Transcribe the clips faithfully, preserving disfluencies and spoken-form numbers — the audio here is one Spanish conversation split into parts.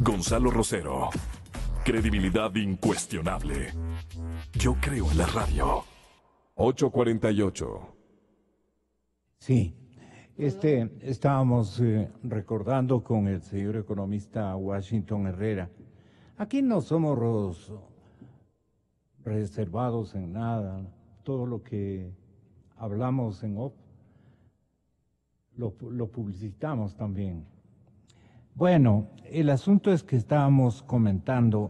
Gonzalo Rosero. Credibilidad incuestionable. Yo creo en la radio. ocho cuarenta y ocho. Sí, este, estábamos eh, recordando con el señor economista Washington Herrera. Aquí no somos los reservados en nada. Todo lo que hablamos en O P lo, lo publicitamos también. Bueno, el asunto es que estábamos comentando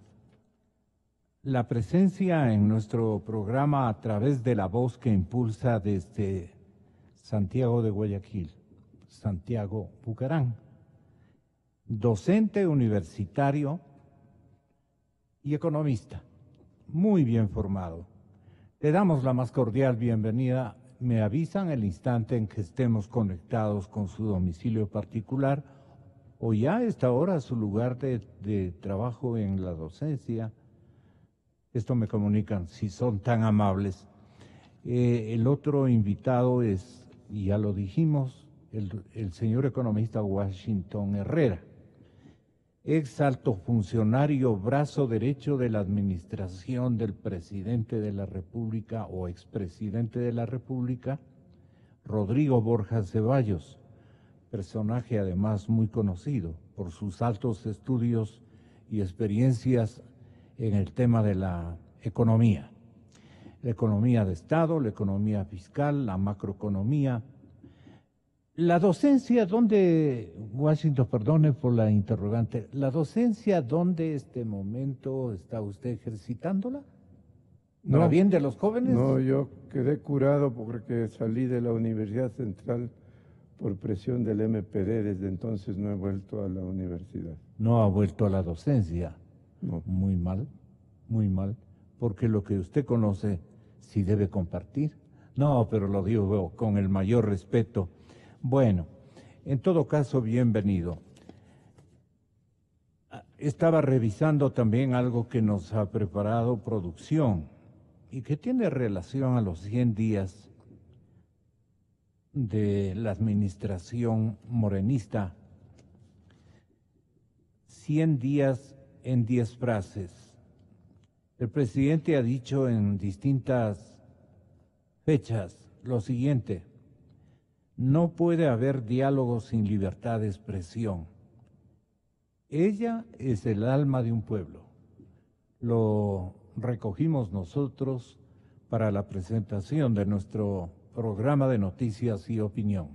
la presencia en nuestro programa a través de la voz que impulsa desde Santiago de Guayaquil, Santiago Bucarán, docente universitario y economista, muy bien formado. Le damos la más cordial bienvenida. Me avisan el instante en que estemos conectados con su domicilio particular o ya a esta hora su lugar de, de trabajo en la docencia. Esto me comunican, si son tan amables. Eh, el otro invitado es, y ya lo dijimos, el, el señor economista Washington Herrera, ex alto funcionario, brazo derecho de la administración del presidente de la República o expresidente de la República, Rodrigo Borja Ceballos, personaje además muy conocido por sus altos estudios y experiencias en el tema de la economía. La economía de Estado, la economía fiscal, la macroeconomía. La docencia, ¿dónde, Washington, perdone por la interrogante, la docencia, ¿dónde este momento está usted ejercitándola? ¿Para No, bien de los jóvenes? No, yo quedé curado porque salí de la Universidad Central por presión del M P D, desde entonces no he vuelto a la universidad. No ha vuelto a la docencia. No. Muy mal, muy mal, porque lo que usted conoce sí debe compartir. No, pero lo digo con el mayor respeto. Bueno, en todo caso, bienvenido. Estaba revisando también algo que nos ha preparado producción y que tiene relación a los cien días de la administración morenista. cien días en diez frases. El presidente ha dicho en distintas fechas lo siguiente: no puede haber diálogo sin libertad de expresión. Ella es el alma de un pueblo. Lo recogimos nosotros para la presentación de nuestro programa de noticias y opinión.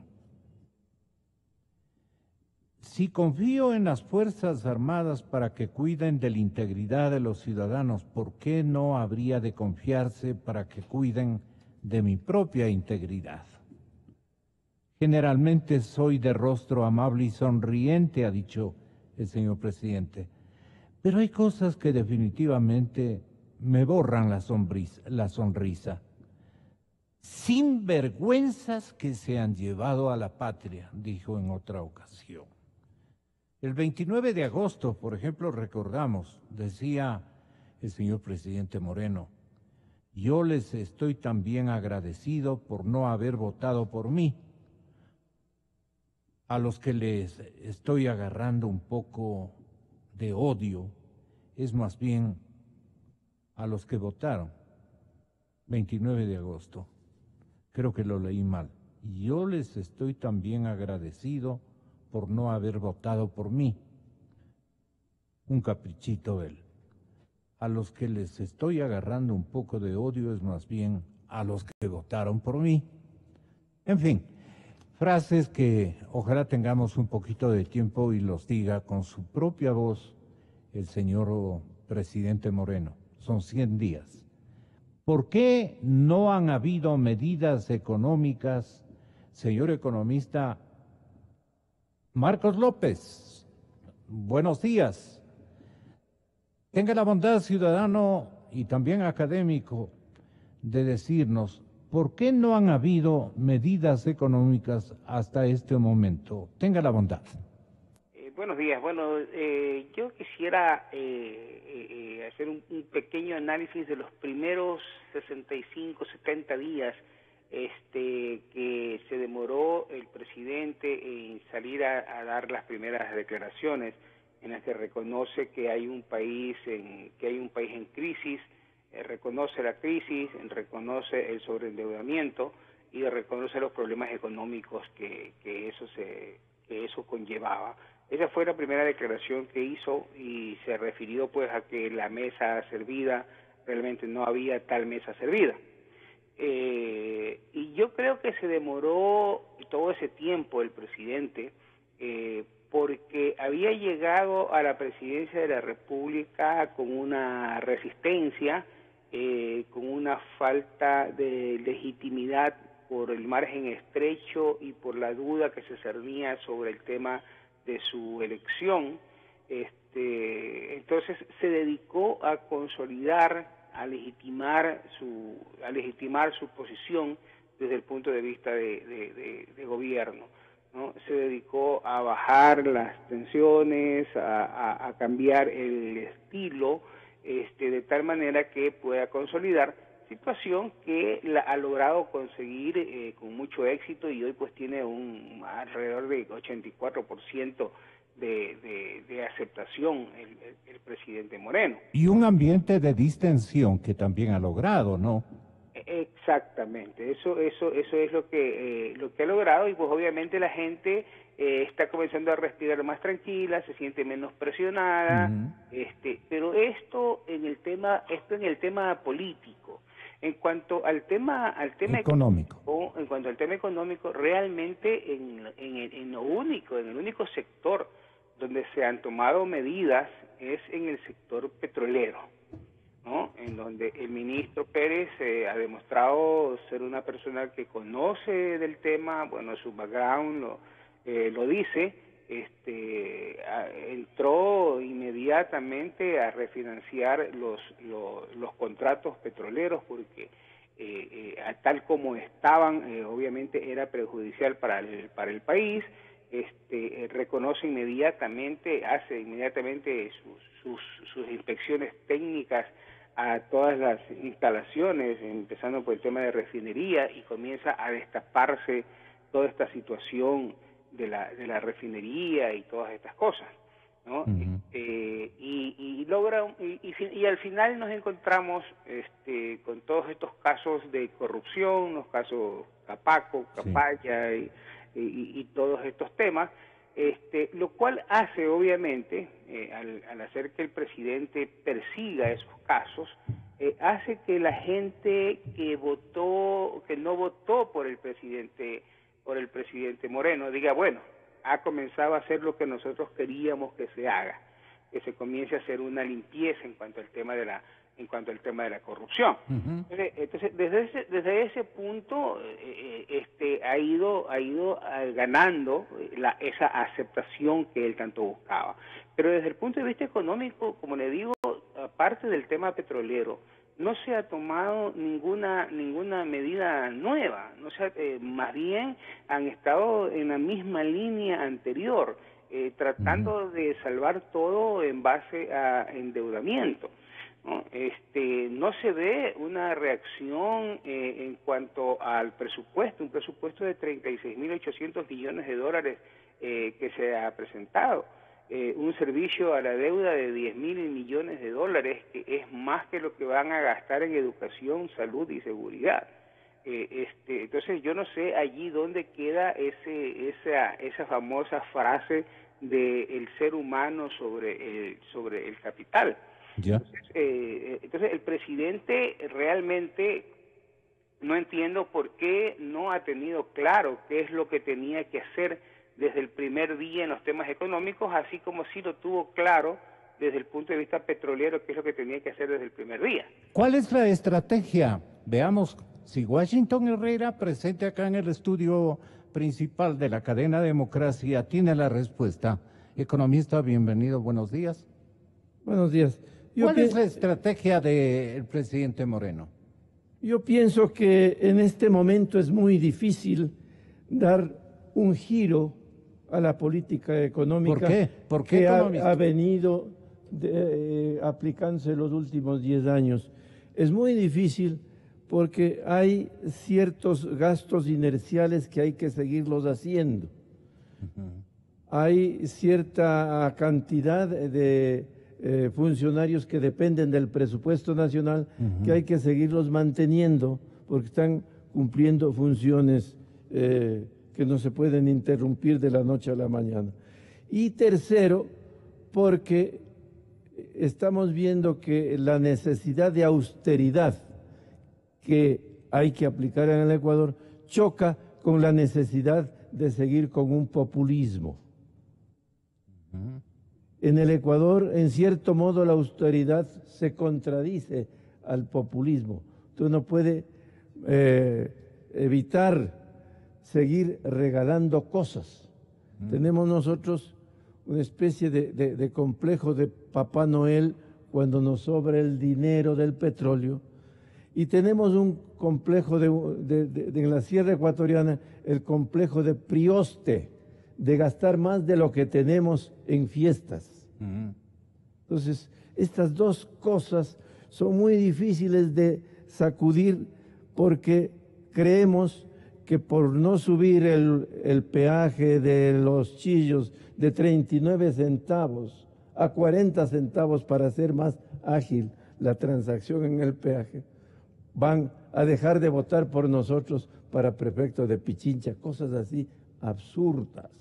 Si confío en las Fuerzas Armadas para que cuiden de la integridad de los ciudadanos, ¿por qué no habría de confiarse para que cuiden de mi propia integridad? Generalmente soy de rostro amable y sonriente, ha dicho el señor presidente, pero hay cosas que definitivamente me borran la sonrisa. La sonrisa. Sinvergüenzas que se han llevado a la patria, dijo en otra ocasión. El veintinueve de agosto, por ejemplo, recordamos, decía el señor presidente Moreno, yo les estoy también agradecido por no haber votado por mí. A los que les estoy agarrando un poco de odio es más bien a los que votaron. veintinueve de agosto, creo que lo leí mal. Yo les estoy también agradecido por no haber votado por mí. Un caprichito él. A los que les estoy agarrando un poco de odio es más bien a los que votaron por mí. En fin, frases que ojalá tengamos un poquito de tiempo y los diga con su propia voz el señor presidente Moreno. Son cien días. ¿Por qué no han habido medidas económicas, señor economista Marcos López? Buenos días. Tenga la bondad, ciudadano y también académico, de decirnos ¿por qué no han habido medidas económicas hasta este momento? Tenga la bondad. Eh, buenos días. Bueno, eh, yo quisiera eh, eh, hacer un, un pequeño análisis de los primeros sesenta y cinco, setenta días este, que se demoró el presidente en salir a, a dar las primeras declaraciones en la que reconoce que hay un país en, que hay un país en crisis, eh, reconoce la crisis, reconoce el sobreendeudamiento y reconoce los problemas económicos que, que eso se que eso conllevaba. Esa fue la primera declaración que hizo y se refirió pues a que la mesa servida, realmente no había tal mesa servida. Eh, y yo creo que se demoró todo ese tiempo el presidente eh, porque había llegado a la presidencia de la República con una resistencia, eh, con una falta de legitimidad por el margen estrecho y por la duda que se cernía sobre el tema de su elección. Este, entonces se dedicó a consolidar, a legitimar su, a legitimar su posición desde el punto de vista de, de, de, de gobierno, ¿no? Se dedicó a bajar las tensiones, a, a, a cambiar el estilo, este, de tal manera que pueda consolidar, situación que la ha logrado conseguir eh, con mucho éxito y hoy pues tiene un alrededor de ochenta y cuatro por ciento de, de, de aceptación el, el, el presidente Moreno. Y un ambiente de distensión que también ha logrado, ¿no? Exactamente, eso eso eso es lo que eh, lo que ha logrado y pues obviamente la gente eh, está comenzando a respirar más tranquila, se siente menos presionada, uh-huh. este, pero esto en el tema esto en el tema político. En cuanto al tema al tema económico, económico en cuanto al tema económico, realmente en, en, en lo único, en el único sector donde se han tomado medidas es en el sector petrolero, ¿no? En donde el ministro Pérez eh, ha demostrado ser una persona que conoce del tema, bueno, su background lo, eh, lo dice, este, a, entró inmediatamente a refinanciar los, los, los contratos petroleros porque eh, eh, tal como estaban, eh, obviamente era perjudicial para el, para el país. Este, eh, reconoce inmediatamente, hace inmediatamente sus, sus, sus inspecciones técnicas a todas las instalaciones, empezando por el tema de refinería, y comienza a destaparse toda esta situación de la de la refinería y todas estas cosas, ¿no? Uh-huh. eh, y, y logra y, y, y al final nos encontramos este, con todos estos casos de corrupción, los casos Capaco, Capaya, sí. y, y, y todos estos temas, este, lo cual hace obviamente eh, al, al hacer que el presidente persiga esos casos, eh, hace que la gente que votó, que no votó por el presidente por el presidente Moreno, diga, bueno, ha comenzado a hacer lo que nosotros queríamos que se haga, que se comience a hacer una limpieza en cuanto al tema de la en cuanto al tema de la corrupción. Uh-huh. Entonces, entonces, desde ese desde ese punto eh, este ha ido ha ido uh, ganando la, esa aceptación que él tanto buscaba. Pero desde el punto de vista económico, como le digo, aparte del tema petrolero, no se ha tomado ninguna ninguna medida nueva, no se ha, eh, más bien han estado en la misma línea anterior, eh, tratando uh-huh. de salvar todo en base a endeudamiento, ¿no? Este, no se ve una reacción eh, en cuanto al presupuesto, un presupuesto de treinta y seis mil ochocientos millones de dólares eh, que se ha presentado. Eh, un servicio a la deuda de diez mil millones de dólares, que es más que lo que van a gastar en educación, salud y seguridad. Eh, este, entonces yo no sé allí dónde queda ese esa esa famosa frase de el ser humano sobre el sobre el capital. ¿Ya? Entonces, eh, entonces el presidente realmente no entiendo por qué no ha tenido claro qué es lo que tenía que hacer desde el primer día en los temas económicos, así como sí lo tuvo claro desde el punto de vista petrolero, qué es lo que tenía que hacer desde el primer día. ¿Cuál es la estrategia? Veamos, si Washington Herrera, presente acá en el estudio principal de la cadena Democracia, tiene la respuesta. Economista, bienvenido, buenos días. Buenos días. Yo ¿Cuál es la estrategia del presidente Moreno? Yo pienso que en este momento es muy difícil dar un giro a la política económica. ¿Por qué? ¿Por qué que ha, ha venido de, eh, aplicándose los últimos diez años. Es muy difícil porque hay ciertos gastos inerciales que hay que seguirlos haciendo. Uh-huh. hay cierta cantidad de eh, funcionarios que dependen del presupuesto nacional, uh-huh, que hay que seguirlos manteniendo porque están cumpliendo funciones eh, que no se pueden interrumpir de la noche a la mañana. Y tercero, porque estamos viendo que la necesidad de austeridad que hay que aplicar en el Ecuador choca con la necesidad de seguir con un populismo. Uh-huh. En el Ecuador, en cierto modo, la austeridad se contradice al populismo. Tú no puedes eh, evitar seguir regalando cosas. Uh-huh. Tenemos nosotros una especie de, de, de complejo de Papá Noel cuando nos sobra el dinero del petróleo, y tenemos un complejo de, de, de, de en la Sierra Ecuatoriana, el complejo de Prioste, de gastar más de lo que tenemos en fiestas. Uh-huh. Entonces, estas dos cosas son muy difíciles de sacudir porque creemos que por no subir el, el peaje de los chillos de treinta y nueve centavos a cuarenta centavos para hacer más ágil la transacción en el peaje, van a dejar de votar por nosotros para prefecto de Pichincha, cosas así absurdas.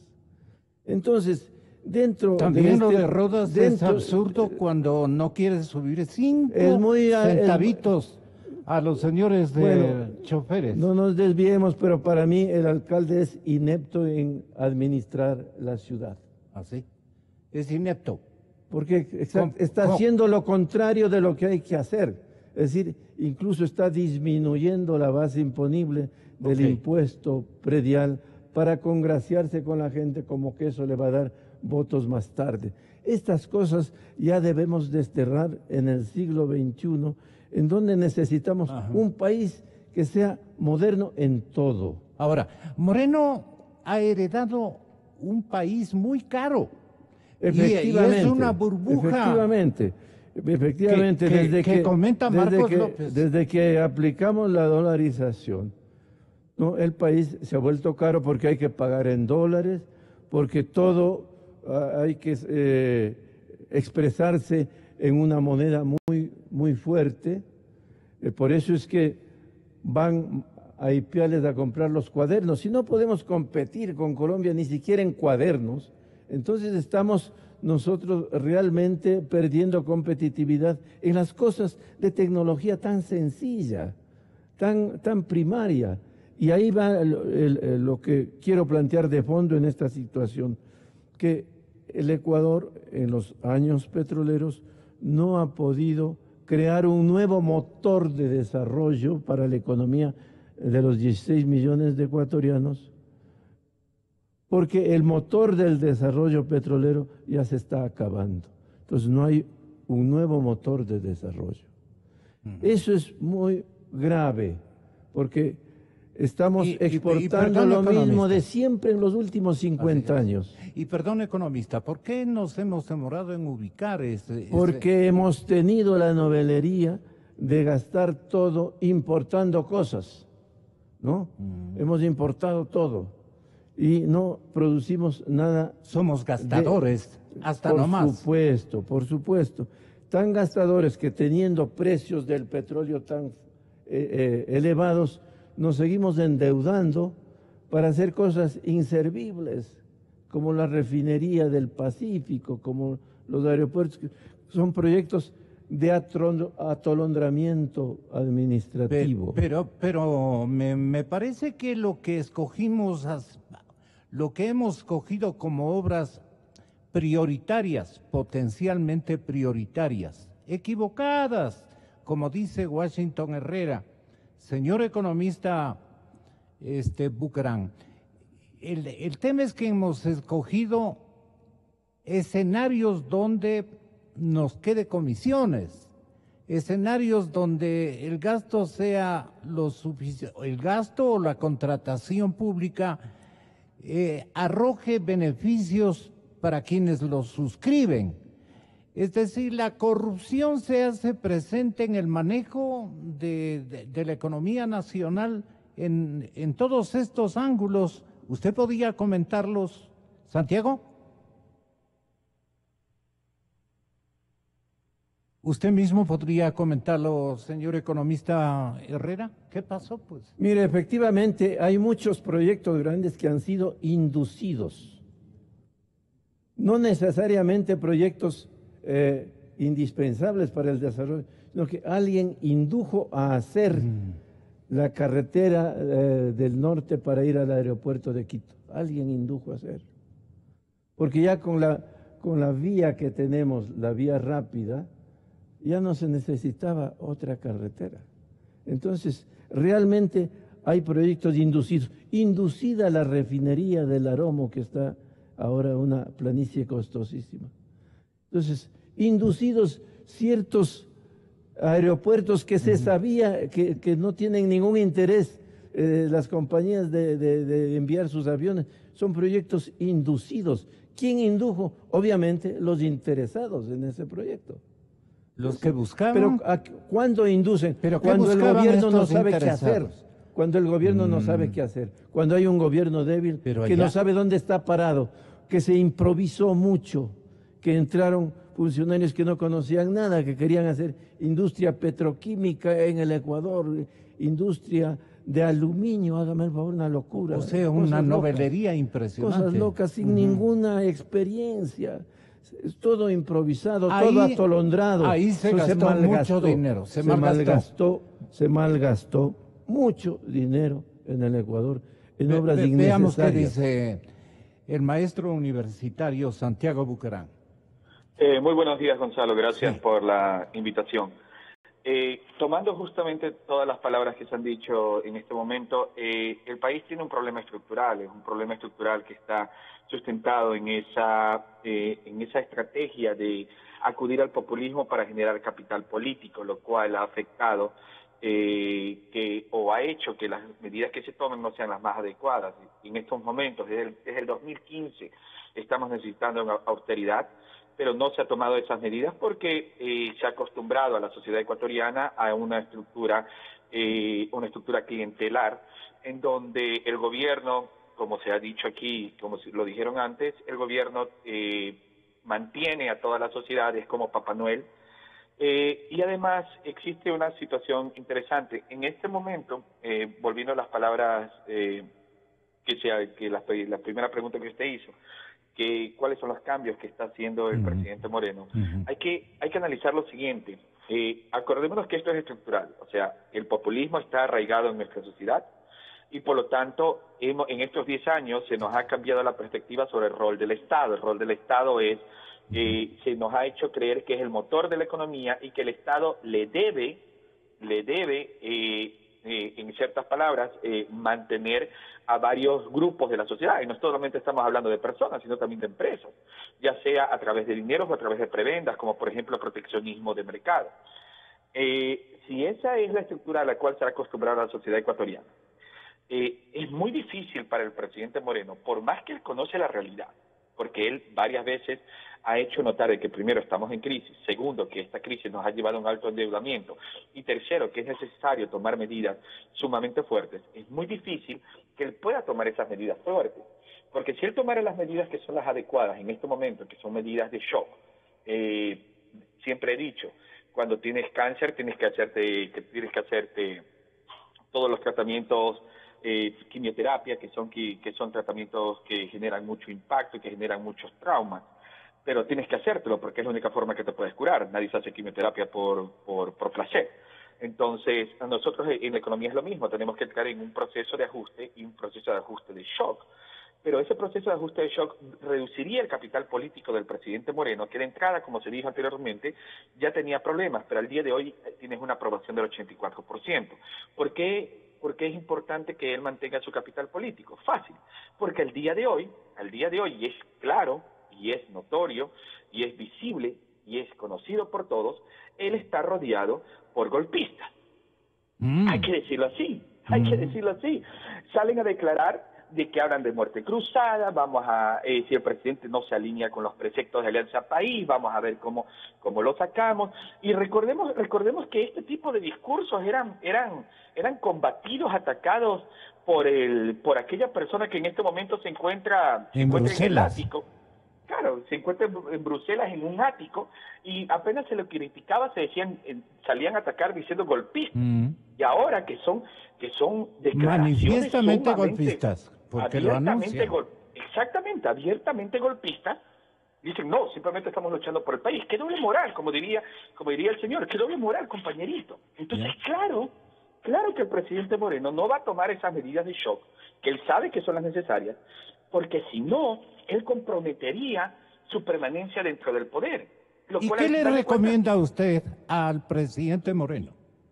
Entonces, dentro También de lo este, de Rodas dentro, es absurdo cuando no quieres subir cinco es muy, centavitos es, a los señores de bueno, choferes. No nos desviemos, pero para mí el alcalde es inepto en administrar la ciudad. ¿Así? Es inepto. Porque exact, está ¿Cómo? haciendo lo contrario de lo que hay que hacer. Es decir, incluso está disminuyendo la base imponible del okay. impuesto predial para congraciarse con la gente, como que eso le va a dar votos más tarde. Estas cosas ya debemos desterrar en el siglo veintiuno, en donde necesitamos Ajá. un país que sea moderno en todo. Ahora, Moreno ha heredado un país muy caro. Efectivamente. Y es una burbuja. Efectivamente. Efectivamente, que, que, desde, que, que, comenta desde, Marcos que, López. desde que aplicamos la dolarización, ¿no? El país se ha vuelto caro porque hay que pagar en dólares, porque todo uh, hay que eh, expresarse en una moneda muy, muy fuerte. Eh, por eso es que van a Ipiales a comprar los cuadernos. Si no podemos competir con Colombia ni siquiera en cuadernos, entonces estamos nosotros realmente perdiendo competitividad en las cosas de tecnología tan sencilla, tan, tan primaria. Y ahí va el, el, el, lo que quiero plantear de fondo en esta situación, que el Ecuador en los años petroleros no ha podido crear un nuevo motor de desarrollo para la economía de los dieciséis millones de ecuatorianos, porque el motor del desarrollo petrolero ya se está acabando. Entonces no hay un nuevo motor de desarrollo. Uh-huh. Eso es muy grave, porque estamos y, exportando y, y lo mismo de siempre en los últimos cincuenta años. Y perdón, economista, ¿por qué nos hemos demorado en ubicar este...? este... Porque hemos tenido la novelería de gastar todo importando cosas, ¿no? Uh-huh. Hemos importado todo. Y no producimos nada. Somos gastadores, de, hasta por nomás. Por supuesto, por supuesto. Tan gastadores que teniendo precios del petróleo tan eh, eh, elevados, nos seguimos endeudando para hacer cosas inservibles, como la refinería del Pacífico, como los aeropuertos. Son proyectos de atolondramiento administrativo. Pero, pero, pero me, me parece que lo que escogimos... As... Lo que hemos cogido como obras prioritarias, potencialmente prioritarias, equivocadas, como dice Washington Herrera. Señor economista este, Bucarán, el, el tema es que hemos escogido escenarios donde nos quede comisiones, escenarios donde el gasto sea lo suficiente, el gasto o la contratación pública Eh, arroje beneficios para quienes los suscriben. Es decir, la corrupción se hace presente en el manejo de, de, de la economía nacional en, en todos estos ángulos. ¿Usted podría comentarlos, Santiago? ¿Usted mismo podría comentarlo, señor economista Herrera? ¿Qué pasó, pues? Mire, efectivamente, hay muchos proyectos grandes que han sido inducidos. No necesariamente proyectos eh, indispensables para el desarrollo, sino que alguien indujo a hacer mm. la carretera eh, del norte para ir al aeropuerto de Quito. Alguien indujo a hacer. Porque ya con la, con la vía que tenemos, la vía rápida, ya no se necesitaba otra carretera. Entonces, realmente hay proyectos inducidos. Inducida la refinería del Aromo, que está ahora una planicie costosísima. Entonces, inducidos ciertos aeropuertos que se sabía que, que no tienen ningún interés eh, las compañías de, de, de enviar sus aviones. Son proyectos inducidos. ¿Quién indujo? Obviamente los interesados en ese proyecto. Los que buscaban. Pero ¿a, ¿cuándo inducen? ¿Pero cuando el gobierno no sabe qué hacer. Cuando el gobierno mm. no sabe qué hacer. Cuando hay un gobierno débil Pero que allá... no sabe dónde está parado, que se improvisó mucho, que entraron funcionarios que no conocían nada, que querían hacer industria petroquímica en el Ecuador, industria de aluminio, hágame el favor, una locura. O sea, una novelería impresionante. Cosas locas, sin uh-huh. ninguna experiencia. Es todo improvisado, ahí, todo atolondrado. Ahí se gastó se malgastó, mucho dinero. Se, se malgastó, se malgastó mucho dinero en el Ecuador, en Ve, obras ve, innecesarias. Veamos qué dice el maestro universitario Santiago Bucarán. Eh, muy buenos días, Gonzalo. Gracias sí. por la invitación. Eh, tomando justamente todas las palabras que se han dicho en este momento, eh, el país tiene un problema estructural, es un problema estructural que está sustentado en esa, eh, en esa estrategia de acudir al populismo para generar capital político, lo cual ha afectado eh, que, o ha hecho que las medidas que se tomen no sean las más adecuadas. En estos momentos, desde el, desde el dos mil quince, estamos necesitando una austeridad, pero no se ha tomado esas medidas porque eh, se ha acostumbrado a la sociedad ecuatoriana a una estructura, eh, una estructura clientelar, en donde el gobierno, como se ha dicho aquí, como lo dijeron antes, el gobierno eh, mantiene a todas las sociedades como Papá Noel, eh, y además existe una situación interesante. En este momento, eh, volviendo a las palabras, eh, que, sea, que la, la primera pregunta que usted hizo, que cuáles son los cambios que está haciendo el uh-huh. presidente Moreno. Uh-huh. Hay que hay que analizar lo siguiente. Eh, acordémonos que esto es estructural, o sea, el populismo está arraigado en nuestra sociedad y por lo tanto hemos, en estos diez años se nos ha cambiado la perspectiva sobre el rol del Estado. El rol del Estado es, eh, se nos ha hecho creer que es el motor de la economía y que el Estado le debe, le debe, eh, eh, en ciertas palabras, eh, mantener a varios grupos de la sociedad, y no solamente estamos hablando de personas, sino también de empresas, ya sea a través de dinero o a través de prebendas, como por ejemplo el proteccionismo de mercado. Eh, si esa es la estructura a la cual se ha acostumbrado la sociedad ecuatoriana, eh, es muy difícil para el presidente Moreno, por más que él conoce la realidad, porque él varias veces ha hecho notar de que primero estamos en crisis, segundo que esta crisis nos ha llevado a un alto endeudamiento y tercero que es necesario tomar medidas sumamente fuertes. Es muy difícil que él pueda tomar esas medidas fuertes, porque si él tomara las medidas que son las adecuadas en este momento, que son medidas de shock, eh, siempre he dicho, cuando tienes cáncer tienes que hacerte, que tienes que hacerte todos los tratamientos, eh, quimioterapia, que son, que, que son tratamientos que generan mucho impacto, que generan muchos traumas, pero tienes que hacértelo porque es la única forma que te puedes curar. Nadie se hace quimioterapia por, por, por placer. Entonces, a nosotros en la economía es lo mismo, tenemos que entrar en un proceso de ajuste y un proceso de ajuste de shock. Pero ese proceso de ajuste de shock reduciría el capital político del presidente Moreno, que de entrada, como se dijo anteriormente, ya tenía problemas, pero al día de hoy tienes una aprobación del ochenta y cuatro por ciento. ¿Por qué? ¿Por qué es importante que él mantenga su capital político? Fácil, porque al día de hoy, al día de hoy, y es claro, y es notorio, y es visible, y es conocido por todos, él está rodeado por golpistas. Mm. Hay que decirlo así, hay mm. que decirlo así. Salen a declarar de que hablan de muerte cruzada, vamos a, eh, si el presidente no se alinea con los preceptos de Alianza País, vamos a ver cómo, cómo lo sacamos. Y recordemos, recordemos que este tipo de discursos eran, eran, eran combatidos, atacados por el, por aquella persona que en este momento se encuentra en Bruselas. En el ático. claro, se encuentra en, en Bruselas en un ático y apenas se lo criticaba, se decían, eh, salían a atacar diciendo golpistas. Mm. Y ahora que son que son declaraciones manifiestamente golpistas, porque lo anuncian. Gol, exactamente, abiertamente golpistas. Dicen, no, simplemente estamos luchando por el país. Qué doble moral, como diría, como diría el señor, qué doble moral, compañerito. Entonces, yeah. claro, claro que el presidente Moreno no va a tomar esas medidas de shock, que él sabe que son las necesarias, porque si no, él comprometería su permanencia dentro del poder. Lo ¿Y cual qué le recomienda cuenta, usted al presidente Moreno?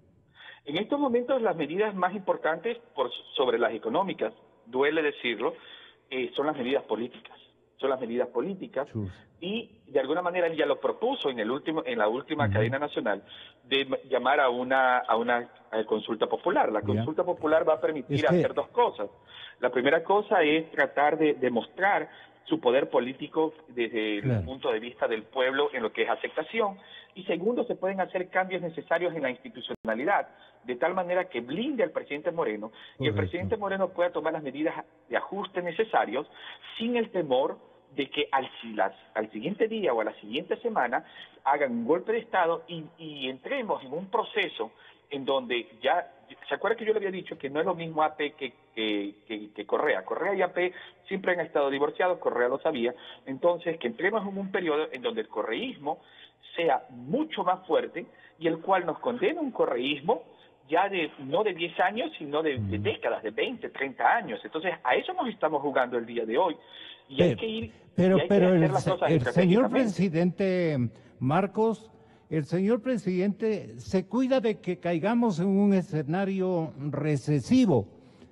En estos momentos las medidas más importantes por sobre las económicas, duele decirlo, eh, son las medidas políticas. Son las medidas políticas sí. y de alguna manera él ya lo propuso en el último en la última uh-huh. cadena nacional de llamar a una a una a consulta popular. La consulta yeah. popular va a permitir es que... hacer dos cosas. La primera cosa es tratar de demostrar su poder político desde claro. el punto de vista del pueblo en lo que es aceptación. Y segundo, se pueden hacer cambios necesarios en la institucionalidad, de tal manera que blinde al presidente Moreno Correcto. y el presidente Moreno pueda tomar las medidas de ajuste necesarios sin el temor de que al, al siguiente día o a la siguiente semana hagan un golpe de Estado y, y entremos en un proceso en donde ya, ¿se acuerda que yo le había dicho que no es lo mismo A P que, que, que, que Correa? Correa y A P siempre han estado divorciados, Correa lo sabía, entonces que entremos en un periodo en donde el correísmo sea mucho más fuerte y el cual nos condena un correísmo ya de no de diez años, sino de, de décadas, de veinte, treinta años. Entonces, a eso nos estamos jugando el día de hoy. Y pero, hay que ir pero, y hay pero que hacer el, las cosas el señor presidente Marcos, el señor presidente se cuida de que caigamos en un escenario recesivo,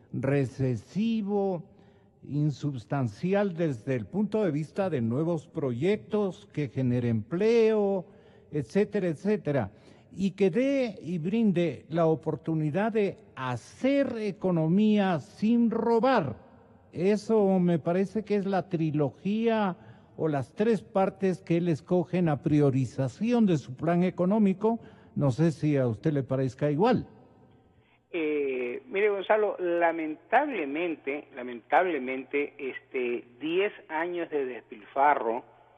recesivo, insubstancial desde el punto de vista de nuevos proyectos que generen empleo, etcétera, etcétera, y que dé y brinde la oportunidad de hacer economía sin robar. Eso me parece que es la trilogía o las tres partes que él escoge en la priorización de su plan económico. No sé si a usted le parezca igual. Eh, mire, Gonzalo, lamentablemente, lamentablemente, este, diez años de despilfarro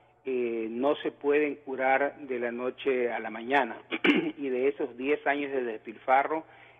eh, no se pueden curar de la noche a la mañana. Y de esos diez años de despilfarro,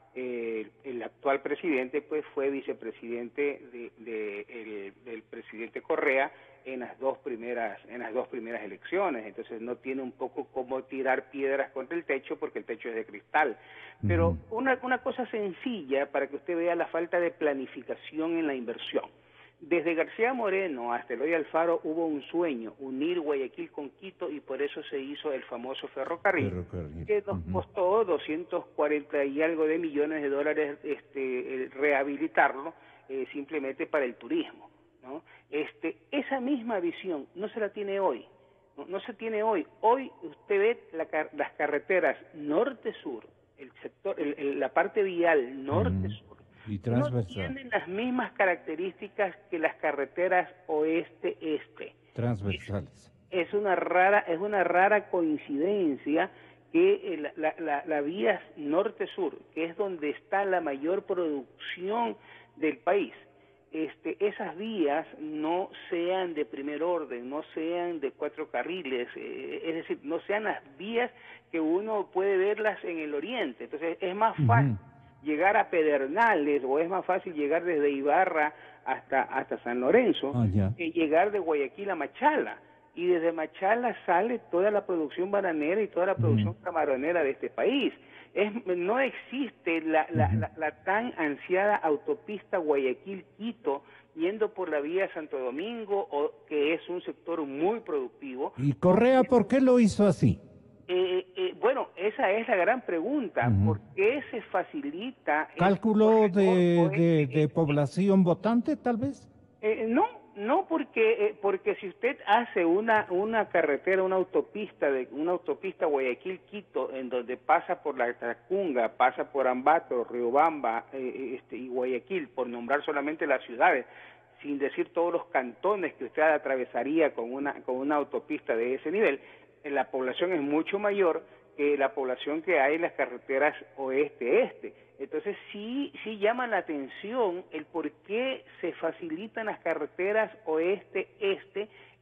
eh, el actual presidente pues fue vicepresidente de, de, el, del presidente Correa en las dos primeras en las dos primeras elecciones. Entonces no tiene un poco cómo tirar piedras contra el techo porque el techo es de cristal. Pero una, una cosa sencilla para que usted vea la falta de planificación en la inversión. Desde García Moreno hasta Eloy Alfaro hubo un sueño, unir Guayaquil con Quito, y por eso se hizo el famoso ferrocarril, ferrocarril. que nos uh-huh. costó doscientos cuarenta y algo de millones de dólares este, rehabilitarlo eh, simplemente para el turismo, ¿no? Este, esa misma visión no se la tiene hoy, no, no se tiene hoy. Hoy usted ve la, las carreteras norte-sur, el sector, el, el, la parte vial norte-sur, mm, y no tienen las mismas características que las carreteras oeste-este. Transversales. Es, es una rara, es una rara coincidencia que la, la, la, la vía norte-sur, que es donde está la mayor producción del país, Este, esas vías no sean de primer orden, no sean de cuatro carriles, eh, es decir, no sean las vías que uno puede verlas en el oriente. Entonces es más fácil uh-huh. llegar a Pedernales, o es más fácil llegar desde Ibarra hasta, hasta San Lorenzo, oh, yeah. que llegar de Guayaquil a Machala. Y desde Machala sale toda la producción bananera y toda la producción uh-huh. camaronera de este país. Es, no existe la, la, uh-huh. la, la tan ansiada autopista Guayaquil-Quito yendo por la vía Santo Domingo, o, que es un sector muy productivo. ¿Y Correa por qué lo hizo así? Eh, eh, bueno, esa es la gran pregunta. Uh-huh. ¿Por qué se facilita? ¿Cálculo de, de, de población votante, tal vez? Eh, no. No, porque eh, porque si usted hace una una carretera, una autopista de una autopista Guayaquil-Quito, en donde pasa por la Tacunga, pasa por Ambato, Riobamba eh, este, y Guayaquil, por nombrar solamente las ciudades, sin decir todos los cantones que usted atravesaría con una con una autopista de ese nivel, eh, la población es mucho mayor que la población que hay en las carreteras oeste-este. Entonces sí, sí llama la atención el por qué se facilitan las carreteras oeste-este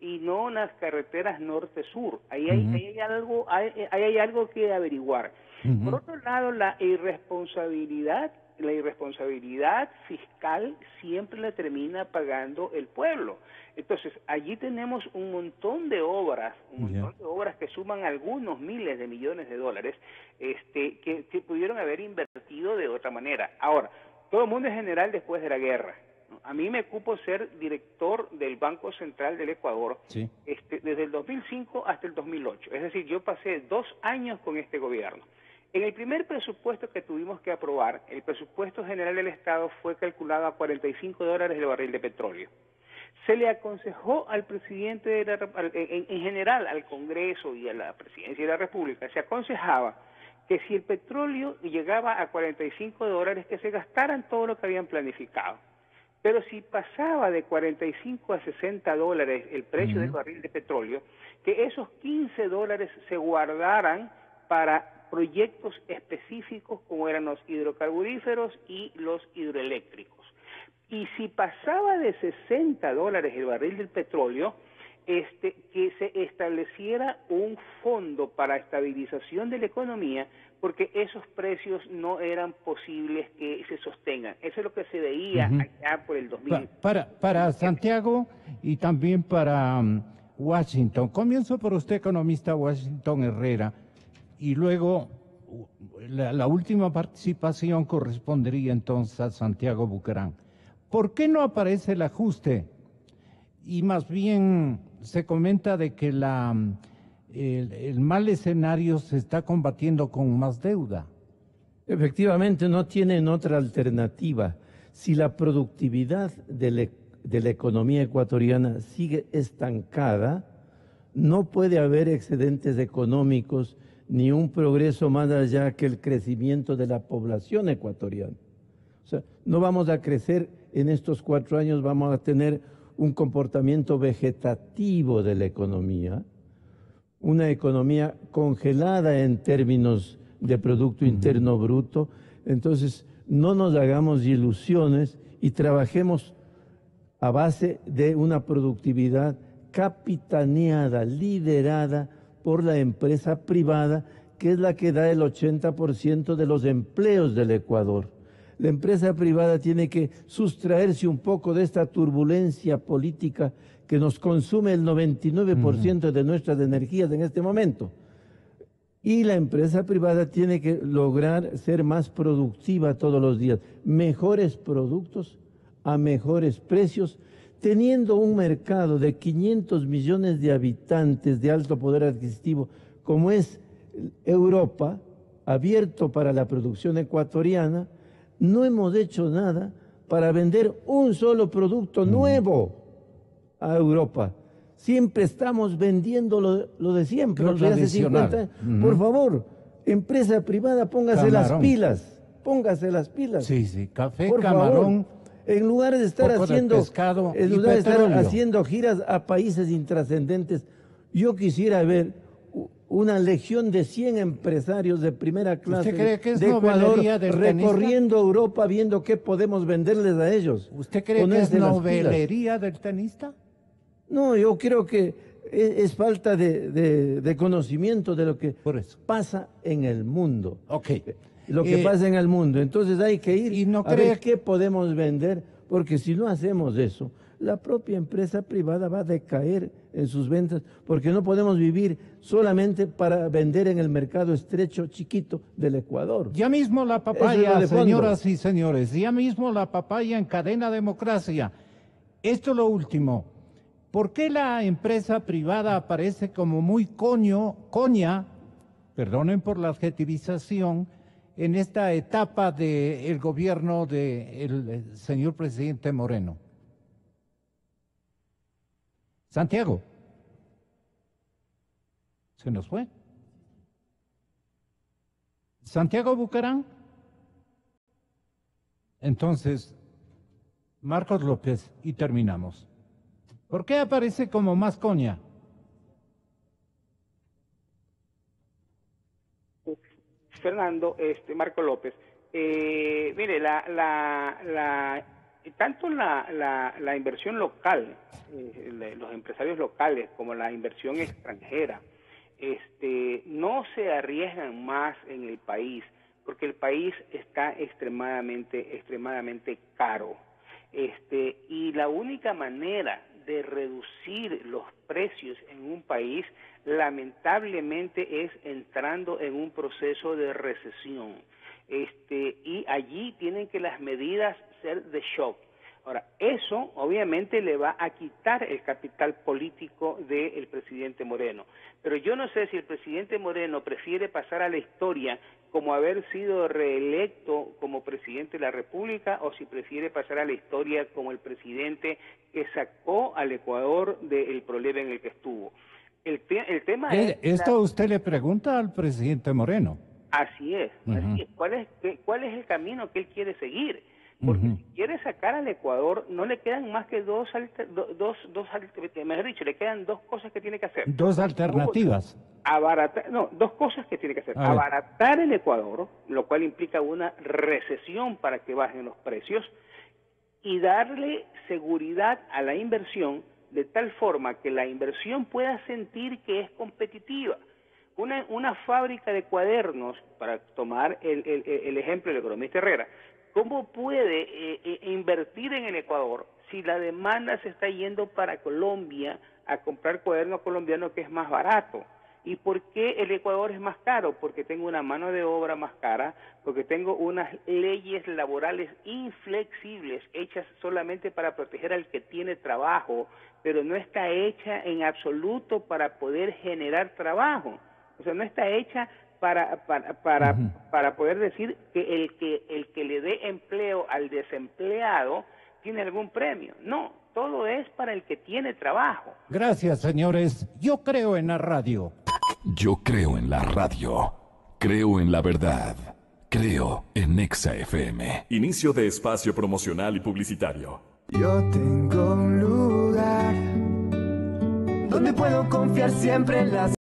y no en las carreteras norte-sur. Ahí hay, Uh-huh. ahí hay algo, hay, ahí hay algo que averiguar. Uh-huh. Por otro lado, la irresponsabilidad, la irresponsabilidad fiscal siempre la termina pagando el pueblo. Entonces, allí tenemos un montón de obras, un montón Yeah. de obras que suman algunos miles de millones de dólares, este, que, que pudieron haber invertido de otra manera. Ahora, todo el mundo es general después de la guerra. A mí me cupo ser director del Banco Central del Ecuador, Sí. este, desde el dos mil cinco hasta el dos mil ocho. Es decir, yo pasé dos años con este gobierno. En el primer presupuesto que tuvimos que aprobar, el presupuesto general del Estado fue calculado a cuarenta y cinco dólares el barril de petróleo. Se le aconsejó al presidente, de la, en, en general al Congreso y a la Presidencia de la República, se aconsejaba que si el petróleo llegaba a cuarenta y cinco dólares, que se gastaran todo lo que habían planificado. Pero si pasaba de cuarenta y cinco a sesenta dólares el precio uh-huh. del barril de petróleo, que esos quince dólares se guardaran para proyectos específicos como eran los hidrocarburíferos y los hidroeléctricos. Y si pasaba de sesenta dólares el barril del petróleo, este, que se estableciera un fondo para estabilización de la economía, porque esos precios no eran posibles que se sostengan. Eso es lo que se veía uh-huh. allá por el dos mil. Pa para, para Santiago y también para um, Washington. Comienzo por usted, economista Washington Herrera, y luego la, la última participación correspondería entonces a Santiago Bucarán. ¿Por qué no aparece el ajuste? Y más bien se comenta de que la, el, el mal escenario se está combatiendo con más deuda. Efectivamente, no tienen otra alternativa. Si la productividad de la, de la economía ecuatoriana sigue estancada, no puede haber excedentes económicos ni un progreso más allá que el crecimiento de la población ecuatoriana. O sea, no vamos a crecer en estos cuatro años, vamos a tener un comportamiento vegetativo de la economía, una economía congelada en términos de Producto Interno Bruto. Entonces, no nos hagamos ilusiones y trabajemos a base de una productividad capitaneada, liderada por la empresa privada, que es la que da el ochenta por ciento de los empleos del Ecuador. La empresa privada tiene que sustraerse un poco de esta turbulencia política que nos consume el noventa y nueve por ciento de nuestras energías en este momento. Y la empresa privada tiene que lograr ser más productiva todos los días, mejores productos a mejores precios, teniendo un mercado de quinientos millones de habitantes de alto poder adquisitivo, como es Europa, abierto para la producción ecuatoriana. No hemos hecho nada para vender un solo producto nuevo a Europa. Siempre estamos vendiendo lo, lo de siempre, lo de hace cincuenta años. Uh-huh. Por favor, empresa privada, póngase camarón. las pilas, póngase las pilas. Sí, sí, café, por camarón. Favor. En lugar de estar haciendo, pescado en lugar de estar haciendo giras a países intrascendentes, yo quisiera ver una legión de cien empresarios de primera clase ¿Usted cree que es de Ecuador del recorriendo tenista? Europa viendo qué podemos venderles a ellos. ¿Usted cree Ponerse que es novelería del tenista? No, yo creo que es, es falta de, de, de conocimiento de lo que Por eso. pasa en el mundo. Okay. Lo que eh, pasa en el mundo. Entonces hay que ir y no a ver qué podemos vender, porque si no hacemos eso, la propia empresa privada va a decaer en sus ventas, porque no podemos vivir solamente para vender en el mercado estrecho, chiquito del Ecuador. Ya mismo la papaya, señoras y señores, ya mismo la papaya en Cadena Democracia. Esto es lo último. ¿Por qué la empresa privada aparece como muy coño, coña, perdonen por la adjetivización, en esta etapa del gobierno del señor presidente Moreno? Santiago. ¿Se nos fue? ¿Santiago Bucarán? Entonces, Marcos López, y terminamos. ¿Por qué aparece como más coña? Fernando, este, Marco López, eh, mire, la, la, la tanto la, la, la inversión local, eh, los empresarios locales, como la inversión extranjera, este, no se arriesgan más en el país, porque el país está extremadamente, extremadamente caro. Este, y la única manera de reducir los precios en un país, lamentablemente, es entrando en un proceso de recesión. Este, y allí tienen que las medidas ser de shock. Ahora, eso obviamente le va a quitar el capital político del presidente Moreno. Pero yo no sé si el presidente Moreno prefiere pasar a la historia como haber sido reelecto como presidente de la República, o si prefiere pasar a la historia como el presidente que sacó al Ecuador del problema en el que estuvo. El, te el tema eh, es... Esto la... usted le pregunta al presidente Moreno. Así es, uh-huh. así es. ¿Cuál es, qué, cuál es el camino que él quiere seguir? Porque uh-huh. si quiere sacar al Ecuador, no le quedan más que dos, alter, do, dos, dos, mejor dicho, le quedan dos cosas que tiene que hacer. Dos alternativas. Abaratar, no, dos cosas que tiene que hacer. A Abaratar ver. el Ecuador, lo cual implica una recesión para que bajen los precios, y darle seguridad a la inversión de tal forma que la inversión pueda sentir que es competitiva. Una, una fábrica de cuadernos, para tomar el, el, el ejemplo del economista Herrera, ¿cómo puede eh, eh, invertir en el Ecuador si la demanda se está yendo para Colombia a comprar cuadernos colombianos, que es más barato? ¿Y por qué el Ecuador es más caro? Porque tengo una mano de obra más cara, porque tengo unas leyes laborales inflexibles hechas solamente para proteger al que tiene trabajo, pero no está hecha en absoluto para poder generar trabajo. O sea, no está hecha para para para, uh-huh. para poder decir que el que el que le dé empleo al desempleado tiene algún premio. No, todo es para el que tiene trabajo. Gracias, señores. Yo creo en la radio. Yo creo en la radio. Creo en la verdad. Creo en Nexa F M. Inicio de espacio promocional y publicitario. Yo tengo un lugar donde puedo confiar siempre en las